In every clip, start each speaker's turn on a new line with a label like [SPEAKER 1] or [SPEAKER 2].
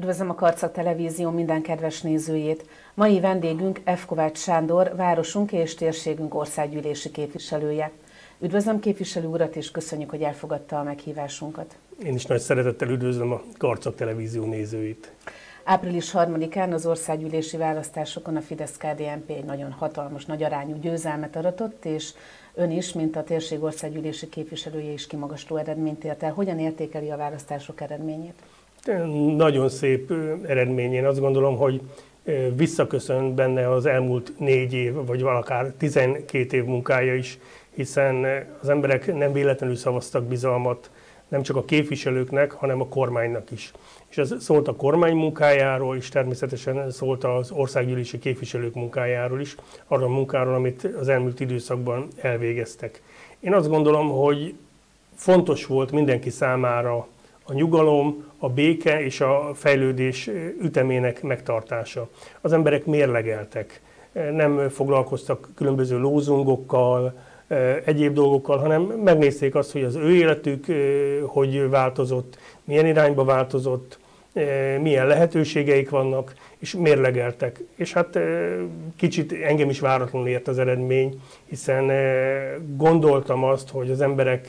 [SPEAKER 1] Üdvözlöm a Karcag Televízió minden kedves nézőjét! Mai vendégünk F. Kovács Sándor, városunk és térségünk országgyűlési képviselője. Üdvözlöm képviselő urat, és köszönjük, hogy elfogadta a meghívásunkat.
[SPEAKER 2] Én is nagy szeretettel üdvözlöm a Karcag Televízió nézőit.
[SPEAKER 1] Április 3-án az országgyűlési választásokon a Fidesz-KDNP egy nagyon hatalmas, nagy arányú győzelmet aratott, és ön is, mint a térség országgyűlési képviselője is kimagasló eredményt ért el. Hogyan értékeli a választások eredményét?
[SPEAKER 2] Nagyon szép eredmény. Én azt gondolom, hogy visszaköszön benne az elmúlt 4 év, vagy akár 12 év munkája is, hiszen az emberek nem véletlenül szavaztak bizalmat, nem csak a képviselőknek, hanem a kormánynak is. És ez szólt a kormány munkájáról, és természetesen szólt az országgyűlési képviselők munkájáról is, arra a munkáról, amit az elmúlt időszakban elvégeztek. Én azt gondolom, hogy fontos volt mindenki számára a nyugalom, a béke és a fejlődés ütemének megtartása. Az emberek mérlegeltek, nem foglalkoztak különböző lózungokkal, egyéb dolgokkal, hanem megnézték azt, hogy az ő életük hogy változott, milyen irányba változott, milyen lehetőségeik vannak, és mérlegeltek. És hát kicsit engem is váratlanul ért az eredmény, hiszen gondoltam azt, hogy az emberek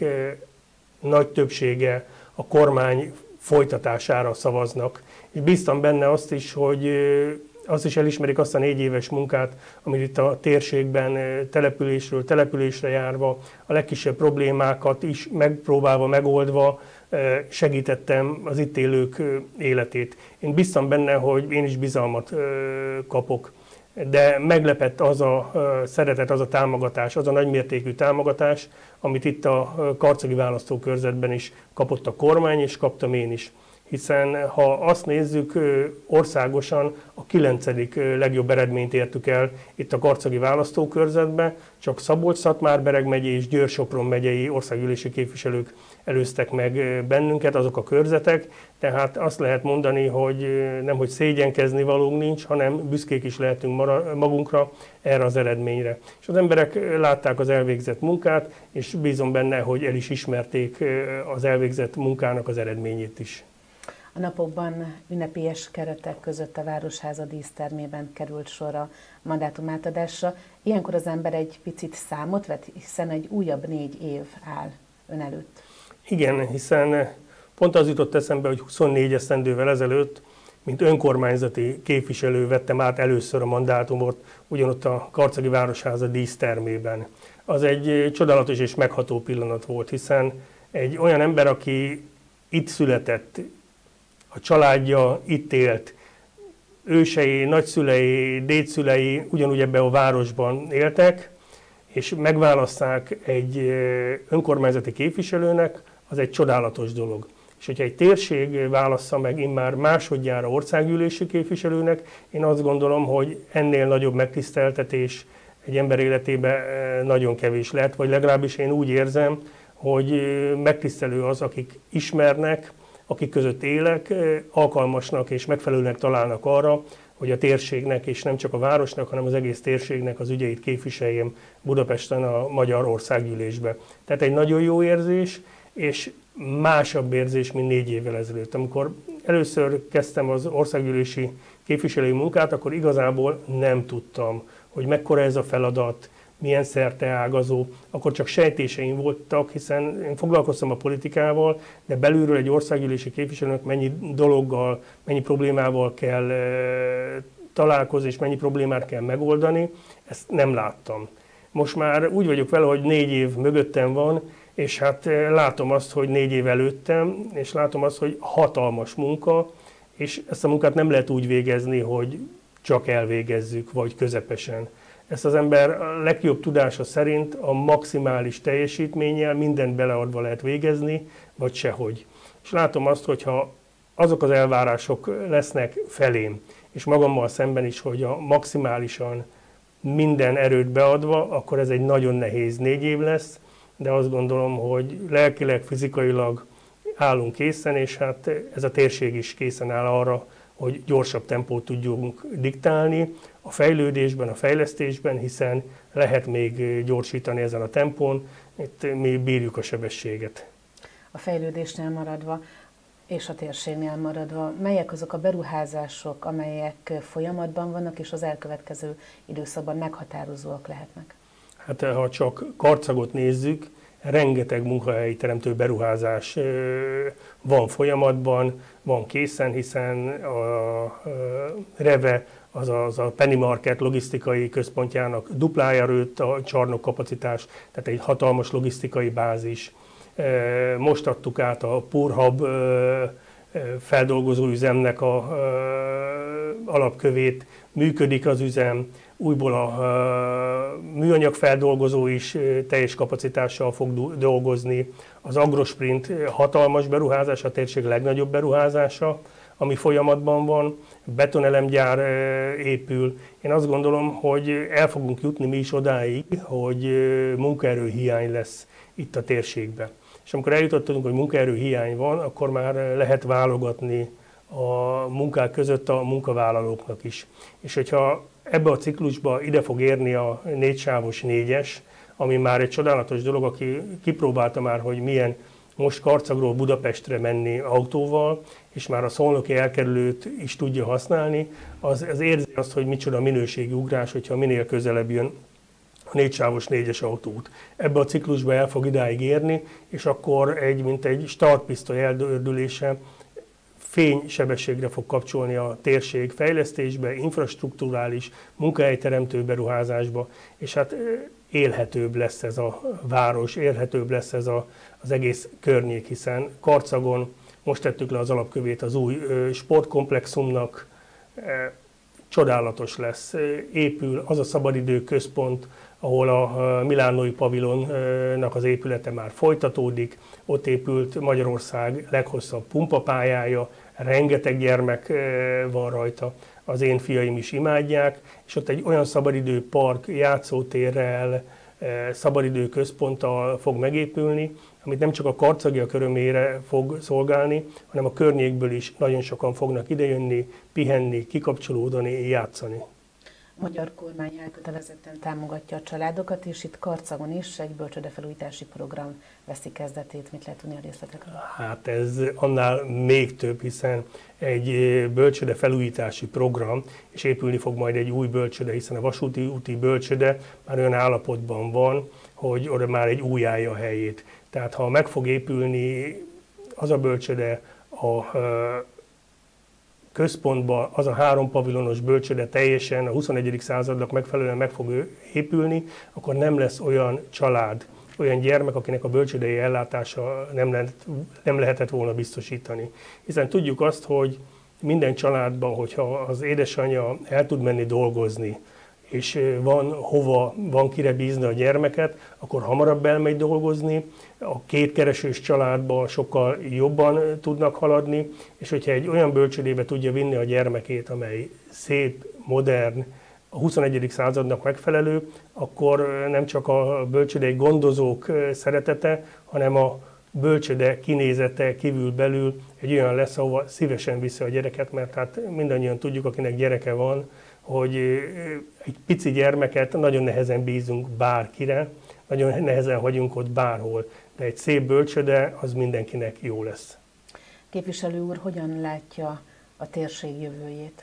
[SPEAKER 2] nagy többsége a kormány folytatására szavaznak. És bíztam benne azt is, hogy azt is elismerik azt a 4 éves munkát, amit itt a térségben településről településre járva, a legkisebb problémákat is megpróbálva, megoldva segítettem az itt élők életét. Én bíztam benne, hogy én is bizalmat kapok, de meglepett az a szeretet, az a támogatás, az a nagymértékű támogatás, amit itt a karcagi választókörzetben is kapott a kormány, és kaptam én is. Hiszen ha azt nézzük, országosan a 9. legjobb eredményt értük el itt a karcagi választókörzetben, csak Szabolcs-Szatmár-Bereg megyei és Győr-Sopron megyei országgyűlési képviselők előztek meg bennünket, azok a körzetek, tehát azt lehet mondani, hogy nemhogy szégyenkezni valónk nincs, hanem büszkék is lehetünk magunkra erre az eredményre. És az emberek látták az elvégzett munkát, és bízom benne, hogy el is ismerték az elvégzett munkának az eredményét is.
[SPEAKER 1] A napokban ünnepélyes keretek között a Városháza dísztermében került sor a mandátum átadásra. Ilyenkor az ember egy picit számot vet, hiszen egy újabb 4 év áll ön előtt.
[SPEAKER 2] Igen, hiszen pont az jutott eszembe, hogy 24 esztendővel ezelőtt, mint önkormányzati képviselő vettem át először a mandátumot ugyanott a Karcagi Városháza dísztermében. Az egy csodálatos és megható pillanat volt, hiszen egy olyan ember, aki itt született, a családja itt élt, ősei, nagyszülei, dédszülei ugyanúgy ebben a városban éltek, és megválaszták egy önkormányzati képviselőnek, az egy csodálatos dolog. És hogyha egy térség válassza meg immár másodjára országgyűlési képviselőnek, én azt gondolom, hogy ennél nagyobb megtiszteltetés egy ember életében nagyon kevés lehet, vagy legalábbis én úgy érzem, hogy megtisztelő az, akik ismernek, akik között élek, alkalmasnak és megfelelőnek találnak arra, hogy a térségnek, és nem csak a városnak, hanem az egész térségnek az ügyeit képviseljem Budapesten a Magyar Országgyűlésbe. Tehát egy nagyon jó érzés, és másabb érzés, mint 4 évvel ezelőtt. Amikor először kezdtem az országgyűlési képviselői munkát, akkor igazából nem tudtam, hogy mekkora ez a feladat, milyen szerteágazó, akkor csak sejtéseim voltak, hiszen én foglalkoztam a politikával, de belülről egy országgyűlési képviselőnek mennyi dologgal, mennyi problémával kell találkozni, és mennyi problémát kell megoldani, ezt nem láttam. Most már úgy vagyok vele, hogy 4 év mögöttem van, és hát látom azt, hogy 4 év előttem, és látom azt, hogy hatalmas munka, és ezt a munkát nem lehet úgy végezni, hogy csak elvégezzük, vagy közepesen. Ezt az ember a legjobb tudása szerint a maximális teljesítménnyel mindent beleadva lehet végezni, vagy sehogy. És látom azt, hogyha azok az elvárások lesznek felém, és magammal szemben is, hogy a maximálisan minden erőt beadva, akkor ez egy nagyon nehéz 4 év lesz, de azt gondolom, hogy lelkileg, fizikailag állunk készen, és hát ez a térség is készen áll arra, hogy gyorsabb tempót tudjunk diktálni a fejlődésben, a fejlesztésben, hiszen lehet még gyorsítani ezen a tempón, itt mi bírjuk a sebességet.
[SPEAKER 1] A fejlődésnél maradva, És a térségnél maradva, melyek azok a beruházások, amelyek folyamatban vannak, és az elkövetkező időszakban meghatározóak lehetnek?
[SPEAKER 2] Hát ha csak Karcagot nézzük, rengeteg munkahelyi teremtő beruházás van folyamatban, van készen, hiszen a REVE, azaz a Penny Market logisztikai központjának duplája rőtt a csarnok kapacitás, tehát egy hatalmas logisztikai bázis. Most adtuk át a Purhub feldolgozóüzemnek a alapkövét, működik az üzem, újból a műanyag feldolgozó is teljes kapacitással fog dolgozni. Az Agrosprint hatalmas beruházás, a térség legnagyobb beruházása, ami folyamatban van, betonelemgyár épül. Én azt gondolom, hogy el fogunk jutni mi is odáig, hogy munkaerőhiány lesz itt a térségben. És amikor eljutottunk, hogy munkaerőhiány van, akkor már lehet válogatni a munkák között a munkavállalóknak is. És hogyha ebbe a ciklusba ide fog érni a 4-sávos 4-es, ami már egy csodálatos dolog, aki kipróbálta már, hogy milyen most Karcagról Budapestre menni autóval, és már a szolnoki elkerülőt is tudja használni, az érzi azt, hogy micsoda minőségi ugrás, hogyha minél közelebb jön a 4-sávos 4-es autóút. Ebbe a ciklusba el fog idáig érni, és akkor mint egy startpisztoly eldördülése fénysebességre fog kapcsolni a térség fejlesztésbe, infrastrukturális, munkahelyteremtő beruházásba, és hát élhetőbb lesz ez a város, élhetőbb lesz ez az egész környék, hiszen Karcagon most tettük le az alapkövét az új sportkomplexumnak, csodálatos lesz, épül az a szabadidő központ, ahol a milánói pavilonnak az épülete már folytatódik, ott épült Magyarország leghosszabb pumpapályája, rengeteg gyermek van rajta, az én fiaim is imádják, és ott egy olyan szabadidő park, játszótérrel, szabadidő központtal fog megépülni, amit nem csak a karcagiak örömére fog szolgálni, hanem a környékből is nagyon sokan fognak idejönni, pihenni, kikapcsolódni, játszani.
[SPEAKER 1] A magyar kormány elkötelezetten támogatja a családokat, és itt Karcagon is egy bölcsődefelújítási program veszi kezdetét. Mit lehet tudni a részletekről?
[SPEAKER 2] Hát ez annál még több, hiszen egy bölcsőde felújítási program, és épülni fog majd egy új bölcsőde, hiszen a vasúti úti bölcsőde már olyan állapotban van, hogy oda már egy új állja a helyét. Tehát ha meg fog épülni az a bölcsőde a központban, az a 3 pavilonos bölcsőde teljesen a 21. századnak megfelelően meg fog épülni, akkor nem lesz olyan család, olyan gyermek, akinek a bölcsődei ellátása nem lehetett volna biztosítani. Hiszen tudjuk azt, hogy minden családban, hogyha az édesanyja el tud menni dolgozni, és van kire bízni a gyermeket, akkor hamarabb elmegy dolgozni, a kétkeresős családban sokkal jobban tudnak haladni, és hogyha egy olyan bölcsődébe tudja vinni a gyermekét, amely szép, modern, a 21. századnak megfelelő, akkor nem csak a bölcsődei gondozók szeretete, hanem a bölcsőde kinézete kívül-belül egy olyan lesz, ahova szívesen viszi a gyereket, mert hát mindannyian tudjuk, akinek gyereke van, hogy egy pici gyermeket nagyon nehezen bízunk bárkire, nagyon nehezen hagyunk ott bárhol, de egy szép bölcsőde az mindenkinek jó lesz.
[SPEAKER 1] Képviselő úr, hogyan látja a térség jövőjét?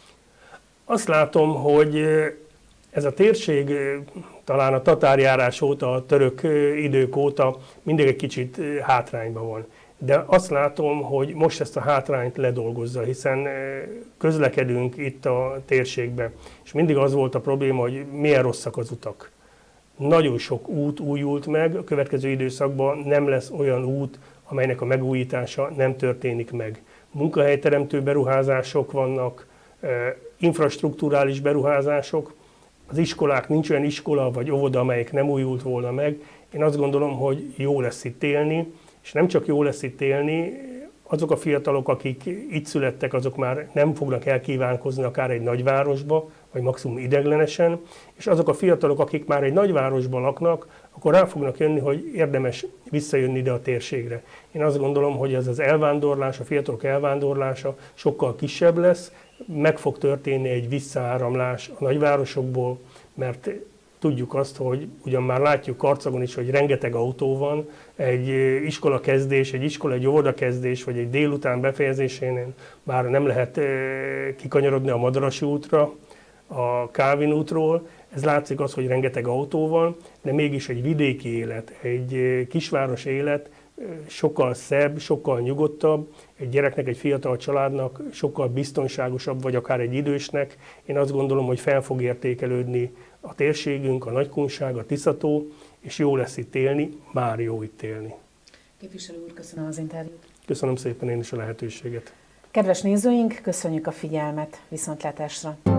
[SPEAKER 2] Azt látom, hogy ez a térség talán a tatárjárás óta, a török idők óta mindig egy kicsit hátrányban van. De azt látom, hogy most ezt a hátrányt ledolgozza, hiszen közlekedünk itt a térségben, és mindig az volt a probléma, hogy milyen rosszak az utak. Nagyon sok út újult meg, a következő időszakban nem lesz olyan út, amelynek a megújítása nem történik meg. Munkahelyteremtő beruházások vannak, infrastrukturális beruházások, az iskolák, nincs olyan iskola vagy óvoda, amelyik nem újult volna meg. Én azt gondolom, hogy jó lesz itt élni, és nem csak jó lesz itt élni, azok a fiatalok, akik itt születtek, azok már nem fognak elkívánkozni akár egy nagyvárosba, vagy maximum ideglenesen, és azok a fiatalok, akik már egy nagyvárosban laknak, akkor rá fognak jönni, hogy érdemes visszajönni ide a térségre. Én azt gondolom, hogy ez az elvándorlás, a fiatalok elvándorlása sokkal kisebb lesz, meg fog történni egy visszaáramlás a nagyvárosokból, mert tudjuk azt, hogy ugyan már látjuk Karcagon is, hogy rengeteg autó van, egy iskola kezdés, egy óvodakezdés, vagy egy délután befejezésénél már nem lehet kikanyarodni a Madarasi útra, a Kálvin útról. Ez látszik az, hogy rengeteg autó van, de mégis egy vidéki élet, egy kisváros élet sokkal szebb, sokkal nyugodtabb, egy gyereknek, egy fiatal családnak sokkal biztonságosabb, vagy akár egy idősnek. Én azt gondolom, hogy fel fog értékelődni a térségünk, a Nagykunság, a Tiszató, és jó lesz itt élni, már jó itt élni.
[SPEAKER 1] Képviselő úr, köszönöm az interjút.
[SPEAKER 2] Köszönöm szépen én is a lehetőséget.
[SPEAKER 1] Kedves nézőink, köszönjük a figyelmet, viszontlátásra!